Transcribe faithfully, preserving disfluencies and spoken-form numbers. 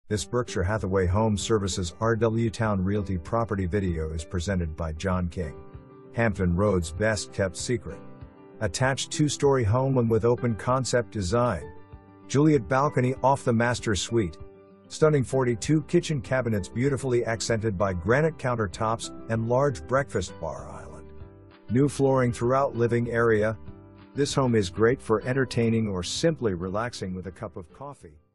This Berkshire Hathaway Home Services R W Towne Realty property video is presented by John King. Hampton Road's best kept secret. Attached two-story home with open concept design. Juliet balcony off the master suite. Stunning forty-two kitchen cabinets beautifully accented by granite countertops and large breakfast bar island. New flooring throughout living area. This home is great for entertaining or simply relaxing with a cup of coffee.